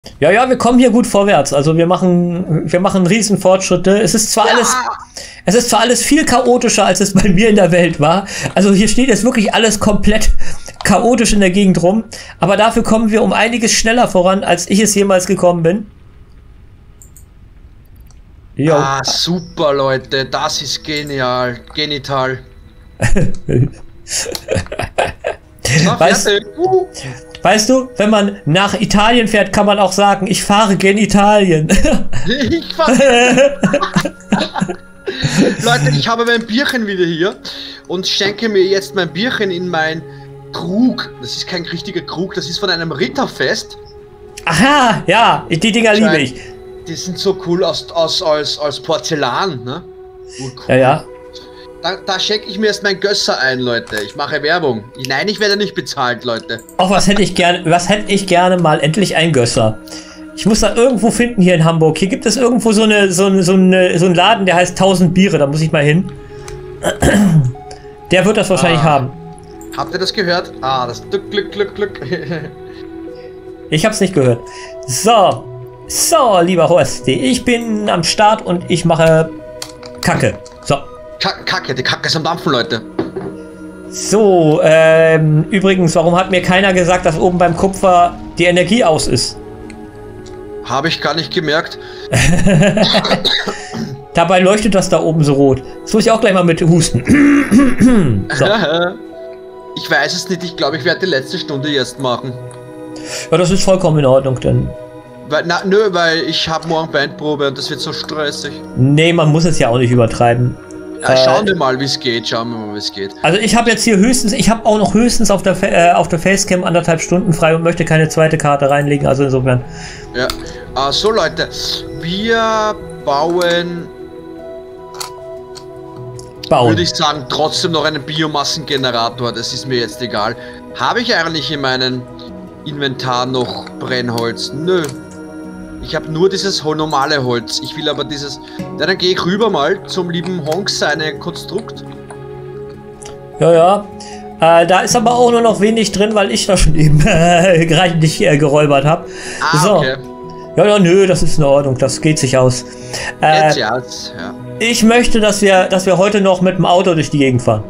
Ja, ja, wir kommen hier gut vorwärts. Also wir machen riesen Fortschritte. Es ist zwar alles viel chaotischer, als es bei mir in der Welt war. Also hier steht jetzt wirklich alles komplett chaotisch in der Gegend rum. Aber dafür kommen wir um einiges schneller voran, als ich es jemals gekommen bin. Jo. Ah, super, Leute. Das ist genial. Genital. Weißt du, wenn man nach Italien fährt, kann man auch sagen, ich fahre gen Italien. Ich fahre. Leute, ich habe mein Bierchen wieder hier und schenke mir jetzt mein Bierchen in mein Krug. Das ist kein richtiger Krug, das ist von einem Ritterfest. Aha, ja, die Dinger liebe ich. Die sind so cool als Porzellan, ne? Cool. Ja, ja. Da schenke ich mir erst mein Gösser ein, Leute. Ich mache Werbung. Nein, ich werde nicht bezahlt, Leute. Auch was hätte ich gerne mal endlich ein Gösser. Ich muss da irgendwo finden hier in Hamburg. Hier gibt es irgendwo so einen Laden, der heißt 1000 Biere. Da muss ich mal hin. Der wird das wahrscheinlich haben. Habt ihr das gehört? Ah, das Glück. Ich hab's nicht gehört. So, lieber Horsti, ich bin am Start und ich mache Kacke. So. Kacke, die Kacke ist am Dampfen, Leute. So, übrigens, warum hat mir keiner gesagt, dass oben beim Kupfer die Energie aus ist? Habe ich gar nicht gemerkt. Dabei leuchtet das da oben so rot. Das muss ich auch gleich mal mit husten. So. Ich weiß es nicht, ich glaube, ich werde die letzte Stunde jetzt machen. Ja, das ist vollkommen in Ordnung, denn... Weil ich habe morgen Bandprobe und das wird so stressig. Nee, man muss es ja auch nicht übertreiben. Ja, schauen wir mal, wie es geht. Also ich habe jetzt hier auch noch höchstens auf der Facecam 1,5 Stunden frei und möchte keine zweite Karte reinlegen, also insofern. Ja, so Leute, wir bauen, würde ich sagen, trotzdem noch einen Biomassengenerator, das ist mir jetzt egal. Habe ich eigentlich in meinem Inventar noch Brennholz? Nö. Ich habe nur dieses normale Holz. Ich will aber dieses... Ja, dann gehe ich rüber mal zum lieben Honks seine Konstrukt. Ja. Da ist aber auch nur noch wenig drin, weil ich da schon eben gerade nicht geräubert habe. So. Okay. Ja, nö, das ist in Ordnung. Das geht sich aus. Ja. Ich möchte, dass wir heute noch mit dem Auto durch die Gegend fahren.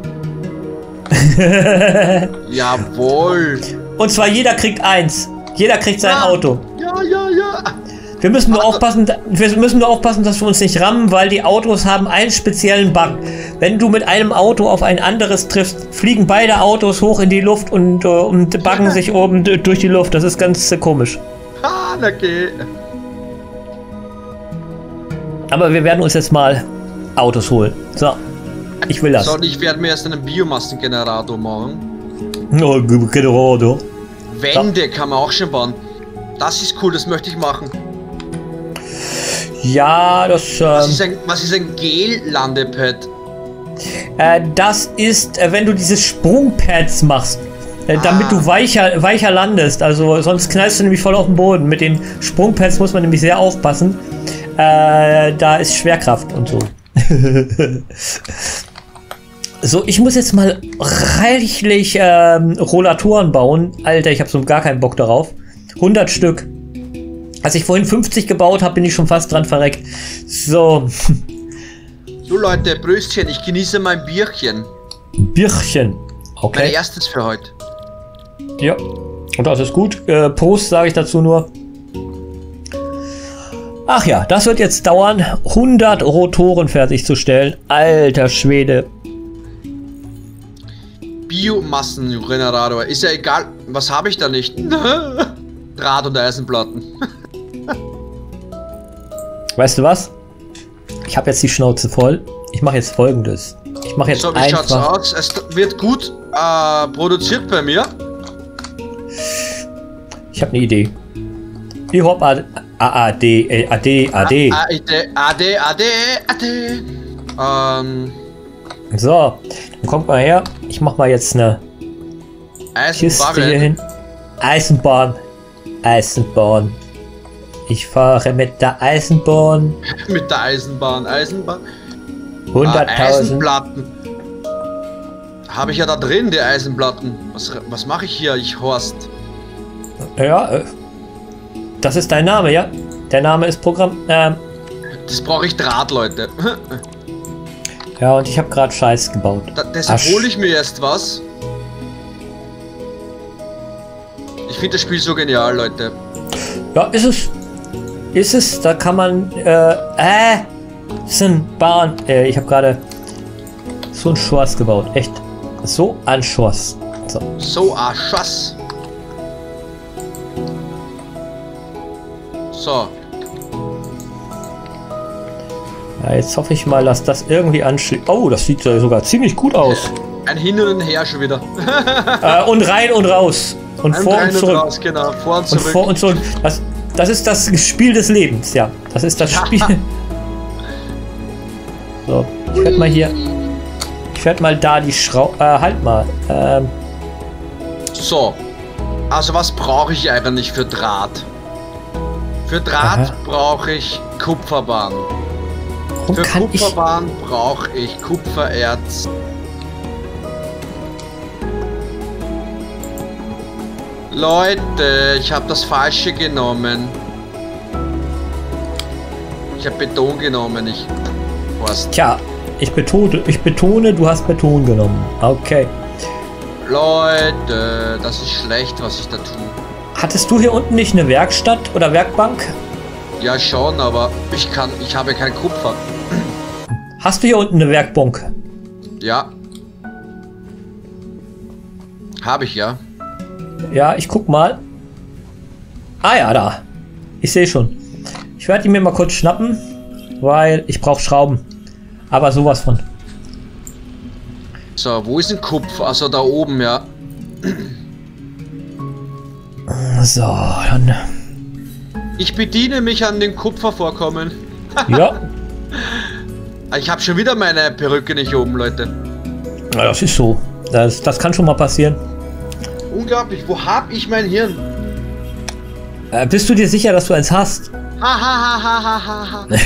Jawohl. Und zwar jeder kriegt eins. Jeder kriegt sein Auto. Ja. Wir müssen nur aufpassen, dass wir uns nicht rammen, weil die Autos haben einen speziellen Bug. Wenn du mit einem Auto auf ein anderes triffst, fliegen beide Autos hoch in die Luft und buggen sich oben durch die Luft. Das ist ganz komisch. Okay. Aber wir werden uns jetzt mal Autos holen. So, ich will das. So, ich werde mir erst einen Biomassengenerator machen. Generator. Wände kann man auch schon bauen. Das ist cool, das möchte ich machen. Ja, das... Was ist ein Gel-Landepad? Das ist, wenn du diese Sprungpads machst, damit du weicher landest. Also sonst knallst du nämlich voll auf den Boden. Mit den Sprungpads muss man nämlich sehr aufpassen. Da ist Schwerkraft und so. So, ich muss jetzt mal reichlich Rollatoren bauen. Alter, ich habe so gar keinen Bock darauf. 100 Stück. Als ich vorhin 50 gebaut habe, bin ich schon fast dran verreckt. So. So Leute, Bröstchen, ich genieße mein Bierchen. Bierchen. Okay. Mein erstes für heute. Ja. Und das ist gut. Prost sage ich dazu nur. Ach ja, das wird jetzt dauern, 100 Rotoren fertigzustellen. Alter Schwede. Biomassengenerator. Ist ja egal. Was habe ich da nicht? Draht- und Eisenplatten. Weißt du was? Ich habe jetzt die Schnauze voll. Ich mache jetzt Folgendes. Ich mache jetzt so, wie schaut's aus? Es wird gut produziert bei mir. Ich habe eine Idee. Ich hab AD. So, dann kommt mal her. Ich mach mal jetzt eine Kiste hier hin. Eisenbahn. Ich fahre mit der Eisenbahn. Mit der Eisenbahn. 100.000. Eisenplatten. Habe ich ja da drin, die Eisenplatten. Was mache ich hier, ich Horst? Ja, Das ist dein Name, ja? Der Name ist Programm. Das brauche ich Draht, Leute. Ja, und ich habe gerade Scheiß gebaut. Deshalb hole ich mir erst was. Ich finde das Spiel so genial, Leute. Ja, ist es. Ist es, da kann man, Bahn. Ich habe gerade so einen Schwarz gebaut. Echt. So ein Schwarz. So ein Schuss. So. Ja, jetzt hoffe ich mal, dass das irgendwie anschließt. Oh, das sieht ja sogar ziemlich gut aus. Ein Hin und Her schon wieder. Und rein und raus. Und ein vor rein und zurück. Und raus, genau. Vor und zurück. Und vor und zurück. Das ist das Spiel des Lebens, ja. Das ist das Spiel. So, ich werde mal hier. Ich werde mal da die Schraube. Halt mal. So. Also was brauche ich eigentlich für Draht? Für Draht brauche ich Kupferbahn. Für Kupferbahn brauche ich Kupfererz. Leute, ich habe das Falsche genommen. Ich habe Beton genommen, ich... Tja, ich betone, du hast Beton genommen. Okay. Leute, das ist schlecht, was ich da tue. Hattest du hier unten nicht eine Werkstatt oder Werkbank? Ja schon, aber ich habe kein Kupfer. Hast du hier unten eine Werkbank? Ja. Habe ich ja. Ja, ich guck mal. Ah ja, da. Ich sehe schon. Ich werde die mir mal kurz schnappen, weil ich brauche Schrauben. Aber sowas von. So, wo ist ein Kupfer? Also da oben, ja. So, dann. Ich bediene mich an den Kupfervorkommen. Ja. Ich habe schon wieder meine Perücke nicht oben, Leute. Ja, das ist so. Das kann schon mal passieren. Unglaublich, wo hab ich mein Hirn? Bist du dir sicher, dass du eins hast? Ha. So,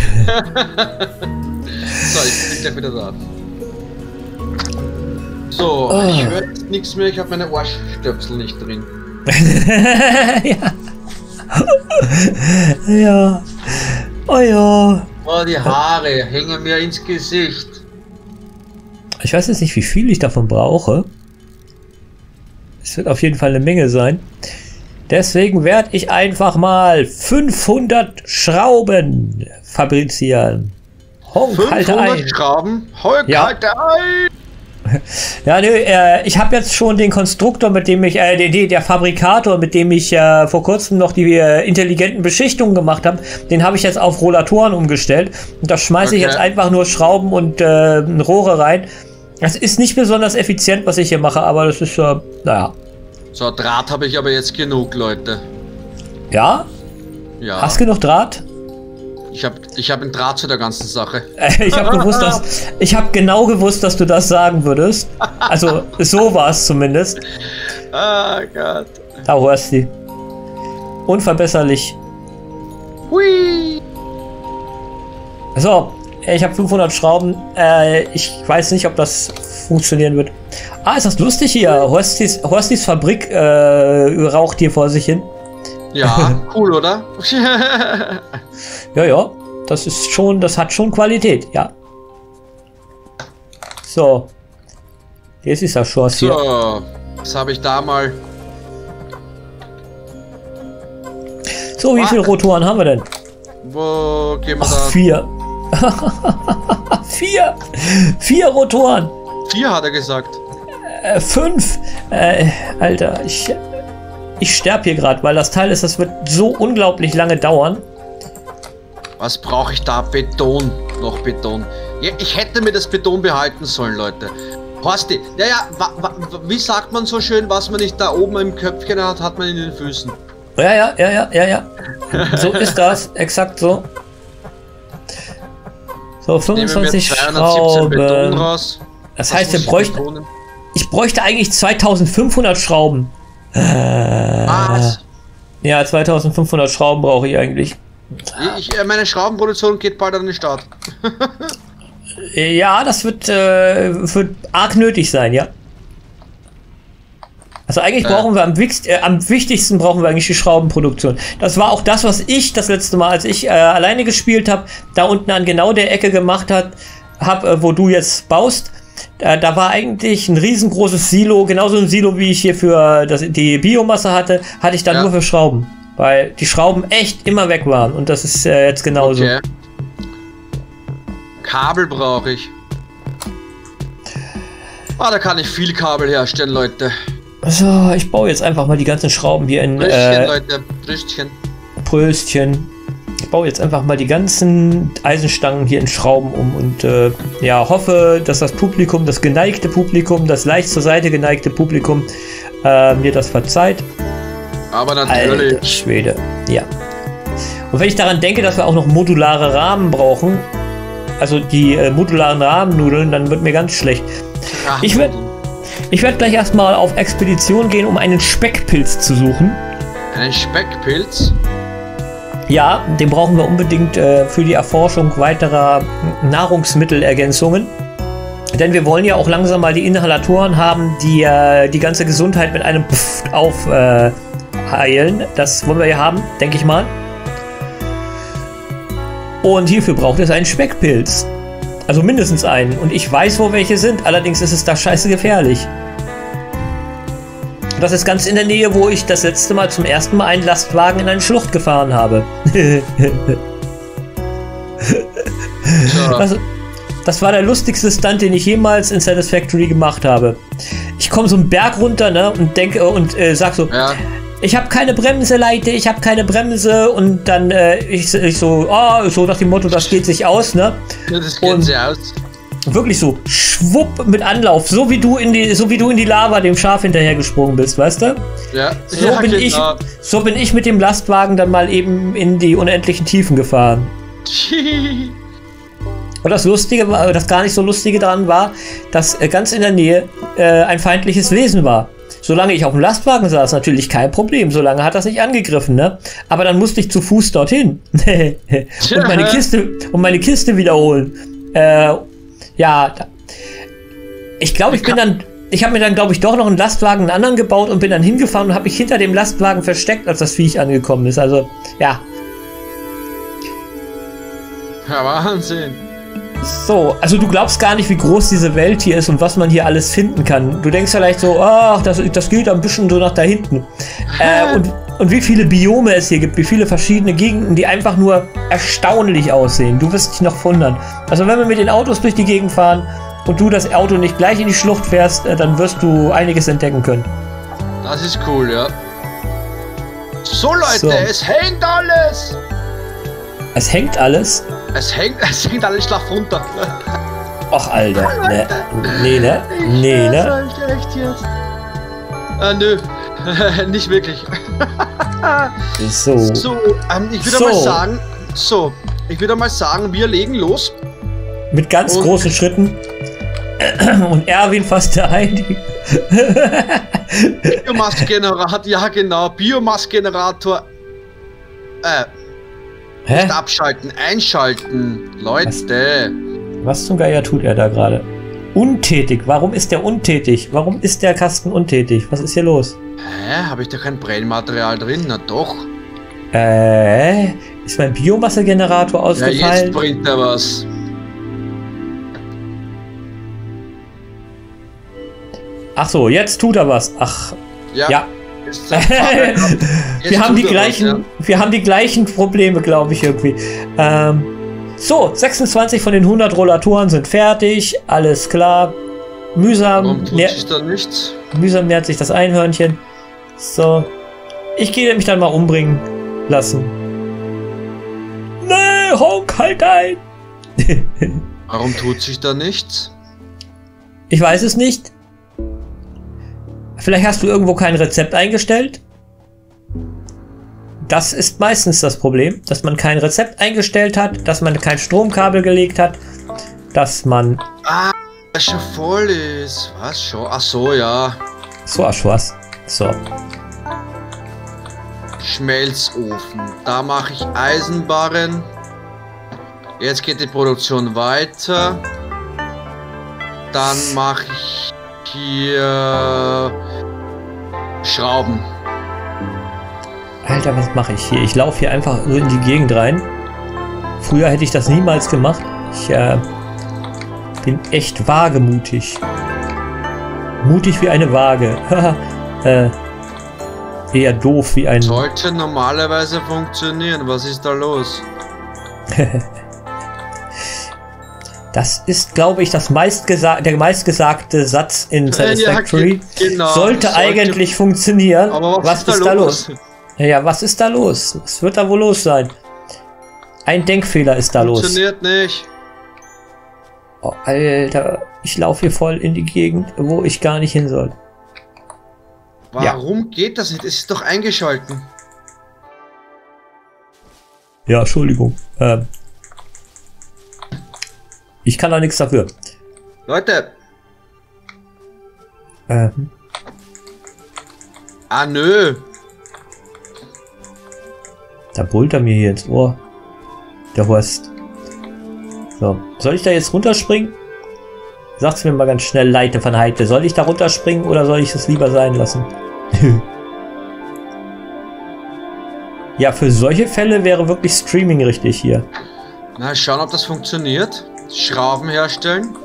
ich bin gleich wieder da. So, ich höre jetzt nichts mehr, ich habe meine Ohrstöpsel nicht drin. Ja. Ja. Oh ja. Oh, die Haare hängen mir ins Gesicht. Ich weiß jetzt nicht, wie viel ich davon brauche. Es wird auf jeden Fall eine Menge sein. Deswegen werde ich einfach mal 500 Schrauben fabrizieren. Honk, 500 Schrauben? Honk, ja. Halte ein! Ja, nö, ich habe jetzt schon den Konstruktor, mit dem ich, der Fabrikator, mit dem ich vor kurzem noch die intelligenten Beschichtungen gemacht habe, den habe ich jetzt auf Rollatoren umgestellt. Und da schmeiße ich jetzt einfach nur Schrauben und Rohre rein. Das ist nicht besonders effizient, was ich hier mache, aber das ist, naja. So, Draht habe ich aber jetzt genug, Leute. Ja? Ja. Hast genug Draht? Ich hab einen Draht zu der ganzen Sache. Ich habe genau gewusst, dass du das sagen würdest. Also, so war es zumindest. Ah Gott. Da hörst du. Unverbesserlich. Hui. So, ich habe 500 Schrauben. Ich weiß nicht, ob das funktionieren wird. Ah, ist das lustig hier? Horstis Fabrik raucht hier vor sich hin. Ja, cool, oder? Ja, das hat schon Qualität, ja. So. Jetzt ist das Schloss hier. So, was habe ich da mal? So, wie viele Rotoren haben wir denn? Wo gehen wir da? 4. 4 Rotoren. 4 hat er gesagt. 5. Alter, ich sterbe hier gerade, weil das Teil das wird so unglaublich lange dauern. Was brauche ich da? Beton. Noch Beton. Ja, ich hätte mir das Beton behalten sollen, Leute. Horsti, wie sagt man so schön, was man nicht da oben im Köpfchen hat, hat man in den Füßen. Ja. So ist das, exakt so. So, 25 Schrauben. Beton raus. Das heißt, ich bräuchte eigentlich 2500 Schrauben. Was? Ja, 2500 Schrauben brauche ich eigentlich. Meine Schraubenproduktion geht bald an den Start. Ja, das wird arg nötig sein, ja. Also eigentlich brauchen wir am wichtigsten brauchen wir eigentlich die Schraubenproduktion. Das war auch das, was ich das letzte Mal, als ich alleine gespielt habe, da unten an genau der Ecke gemacht habe, wo du jetzt baust. Da war eigentlich ein riesengroßes Silo, genauso ein Silo, wie ich hier für die Biomasse hatte ich dann nur für Schrauben. Weil die Schrauben echt immer weg waren. Und das ist jetzt genauso. Okay. Kabel brauche ich. Da kann ich viel Kabel herstellen, Leute. So, ich baue jetzt einfach mal die ganzen Schrauben hier in... Pröstchen, Leute. Pröstchen. Pröstchen. Ich baue jetzt einfach mal die ganzen Eisenstangen hier in Schrauben um und ja, hoffe, dass das Publikum, das geneigte Publikum, das leicht zur Seite geneigte Publikum mir das verzeiht. Aber natürlich. Alter Schwede. Ja. Und wenn ich daran denke, dass wir auch noch modulare Rahmen brauchen, also die modularen Rahmennudeln, dann wird mir ganz schlecht. Ich werd gleich erstmal auf Expedition gehen, um einen Speckpilz zu suchen. Einen Speckpilz? Ja, den brauchen wir unbedingt für die Erforschung weiterer Nahrungsmittelergänzungen. Denn wir wollen ja auch langsam mal die Inhalatoren haben, die die ganze Gesundheit mit einem Pfft aufheilen. Das wollen wir ja haben, denke ich mal. Und hierfür braucht es einen Speckpilz. Also mindestens einen. Und ich weiß, wo welche sind. Allerdings ist es da scheiße gefährlich. Das ist ganz in der Nähe, wo ich das letzte Mal zum ersten Mal einen Lastwagen in eine Schlucht gefahren habe. Das war der lustigste Stunt, den ich jemals in Satisfactory gemacht habe. Ich komme so einen Berg runter, ne, und denke und sag so, ich habe keine Bremse, Leute, ich habe keine Bremse. Und dann ich so nach dem Motto, das geht sich aus, ne? Ja, das geht sich aus. Wirklich so, schwupp mit Anlauf, so wie du in die Lava dem Schaf hinterher gesprungen bist, weißt du? Ja. So bin ich mit dem Lastwagen dann mal eben in die unendlichen Tiefen gefahren. Und das Lustige war, das gar nicht so Lustige daran war, dass ganz in der Nähe ein feindliches Wesen war. Solange ich auf dem Lastwagen saß, natürlich kein Problem. Solange hat das nicht angegriffen, ne? Aber dann musste ich zu Fuß dorthin und meine Kiste wiederholen. Ja, ich glaube, ich habe mir dann, glaube ich, doch noch einen Lastwagen, einen anderen gebaut und bin dann hingefahren und habe mich hinter dem Lastwagen versteckt, als das Viech angekommen ist. Also, ja. Ja, Wahnsinn. So, also du glaubst gar nicht, wie groß diese Welt hier ist und was man hier alles finden kann. Du denkst vielleicht so, ach, das geht ein bisschen so nach da hinten. Und wie viele Biome es hier gibt, wie viele verschiedene Gegenden, die einfach nur erstaunlich aussehen. Du wirst dich noch wundern. Also wenn wir mit den Autos durch die Gegend fahren und du das Auto nicht gleich in die Schlucht fährst, dann wirst du einiges entdecken können. Das ist cool, ja. So Leute, so. Es hängt alles! Es hängt alles? Es hängt alles Schlag runter. Och, Alter. Nee, ne? Nee, ne? Echt jetzt? Nö. Nicht wirklich. So. So, ich würde mal sagen, wir legen los. Mit ganz großen Schritten. Und Erwin fasst da ein. Biomassegenerator, ja genau, Biomassegenerator. Nicht abschalten, einschalten, Leute. Was zum Geier tut er da gerade? Untätig. Warum ist der untätig? Warum ist der Kasten untätig? Was ist hier los? Habe ich da kein Brennmaterial drin? Na doch. Ist mein Biomassegenerator ausgefallen? Ja, jetzt bringt er was. Ach so, jetzt tut er was. Ach, ja. Wir haben die gleichen Probleme, glaube ich, irgendwie. So, 26 von den 100 Rollatoren sind fertig. Alles klar. Mühsam nähert sich das Einhörnchen. So. Ich gehe mich dann mal umbringen lassen. Nee, Honk, halt ein! Warum tut sich da nichts? Ich weiß es nicht. Vielleicht hast du irgendwo kein Rezept eingestellt. Das ist meistens das Problem, dass man kein Rezept eingestellt hat, dass man kein Stromkabel gelegt hat, dass man... das schon voll ist. Was schon? Ach so, ja. So, ach was. So. Schmelzofen. Da mache ich Eisenbarren. Jetzt geht die Produktion weiter. Dann mache ich hier Schrauben. Alter, was mache ich hier? Ich laufe hier einfach so in die Gegend rein. Früher hätte ich das niemals gemacht. Ich bin echt wagemutig. Mutig wie eine Waage. Eher doof wie ein... Sollte normalerweise funktionieren. Was ist da los? Das ist, glaube ich, der meistgesagte Satz in Satisfactory. Genau, sollte eigentlich funktionieren. Aber was ist da los? Ja, was ist da los? Was wird da wohl los sein? Ein Denkfehler ist da los. Funktioniert nicht. Oh, Alter, ich laufe hier voll in die Gegend, wo ich gar nicht hin soll. Warum geht das nicht? Es ist doch eingeschalten. Ja, Entschuldigung. Ich kann da nichts dafür. Leute. Ah, nö. Da brüllt er mir hier ins Ohr. Der Horst. So, soll ich da jetzt runterspringen? Sag's mir mal ganz schnell, Leite von Heite. Soll ich da runterspringen oder soll ich es lieber sein lassen? Ja, für solche Fälle wäre wirklich Streaming richtig hier. Na, schauen, ob das funktioniert. Schrauben herstellen.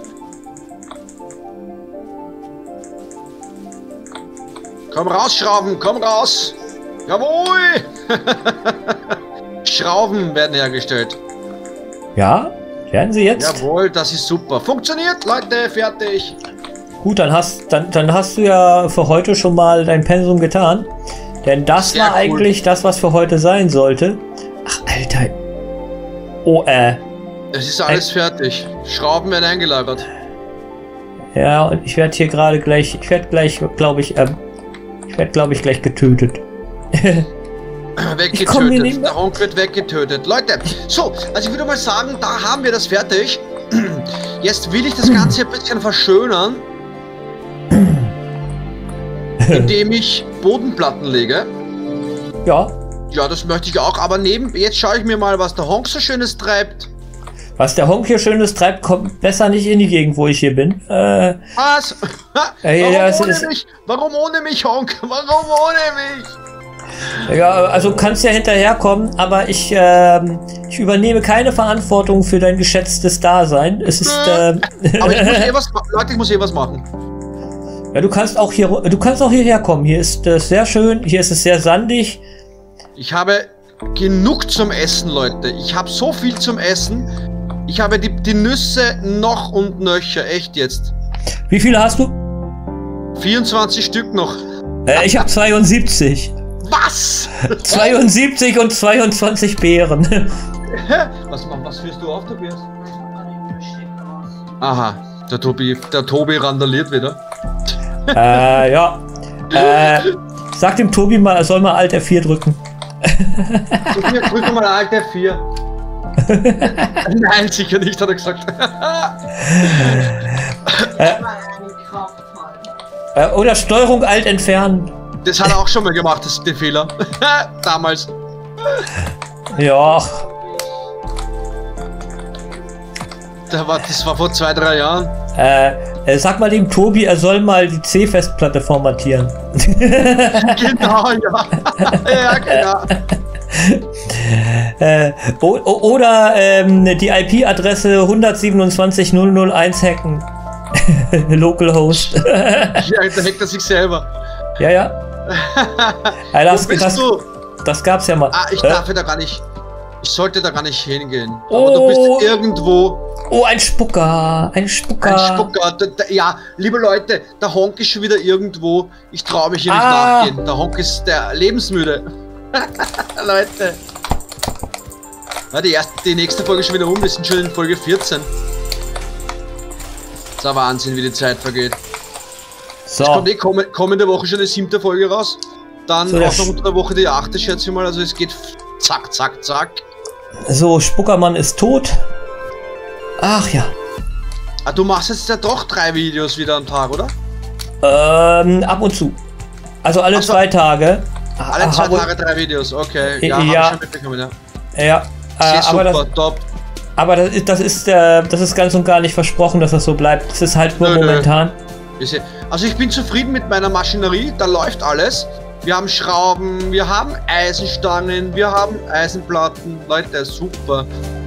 Komm raus, Schrauben, komm raus. Jawohl. Schrauben werden hergestellt. Ja, werden sie jetzt? Jawohl, das ist super. Funktioniert, Leute, fertig. Gut, dann hast du ja für heute schon mal dein Pensum getan. Denn das Sehr war cool. Eigentlich das, was für heute sein sollte. Ach, Alter. Oh, Es ist alles fertig. Schrauben werden eingelagert. Ja, und ich werde hier gerade gleich, glaube ich, gleich getötet. Weggetötet. Der Honk wird weggetötet. Leute, so, also ich würde mal sagen, da haben wir das fertig. Jetzt will ich das Ganze ein bisschen verschönern, indem ich Bodenplatten lege. Ja. Ja, das möchte ich auch, aber jetzt schaue ich mir mal, was der Honk so Schönes treibt. Was der Honk hier Schönes treibt, kommt besser nicht in die Gegend, wo ich hier bin. Was? Warum ohne mich, Honk? Warum ohne mich? Ja, also kannst ja hinterherkommen, aber ich übernehme keine Verantwortung für dein geschätztes Dasein. Es ist. Aber ich muss was machen. Ja, du kannst auch hierher kommen. Hier ist es sehr schön, hier ist es sehr sandig. Ich habe genug zum Essen, Leute. Ich habe so viel zum Essen. Ich habe die Nüsse noch und nöcher, echt jetzt. Wie viele hast du? 24 Stück noch. Ich habe 72. Was? 72 und 22 Beeren. Was führst du auf, Tobias? Aha, der Tobi randaliert wieder. Ja. Sag dem Tobi mal, er soll mal Alt F4 drücken. Drück mal Alt F4. Nein, sicher nicht, hat er gesagt. Oder Steuerung Alt entfernen. Das hat er auch schon mal gemacht, den Fehler. Damals. Ja. Das war vor 2-3 Jahren. Sag mal dem Tobi, er soll mal die C-Festplatte formatieren. Genau, ja. Ja, genau. Oder die IP-Adresse 127.001 hacken. Localhost. Ja, da hackt er sich selber. Ja. Das gab's ja mal. Ich darf da gar nicht. Ich sollte da gar nicht hingehen. Aber du bist irgendwo. Oh, ein Spucker. Ein Spucker. Ja, liebe Leute, der Honk ist schon wieder irgendwo. Ich traue mich hier nicht nachgehen. Der Honk ist der lebensmüde. Leute. Ja, die nächste Folge ist schon wieder um. Wir sind schon in Folge 14. Das ist ein Wahnsinn, wie die Zeit vergeht. So. Es kommt kommende Woche schon die 7. Folge raus. Dann so, auch noch unter der Woche die 8. schätze ich mal. Also es geht zack, zack, zack. So, Spuckermann ist tot. Ach ja. Du machst jetzt ja doch 3 Videos wieder am Tag, oder? Ab und zu. Also alle 2 Tage. Alle 2 Tage 3 Videos, okay. Ja, hab ich schon mitbekommen, ja. Ja. Super, top. Aber das ist ganz und gar nicht versprochen, dass das so bleibt. Das ist halt nur momentan. Also ich bin zufrieden mit meiner Maschinerie, da läuft alles. Wir haben Schrauben, wir haben Eisenstangen, wir haben Eisenplatten. Leute, super.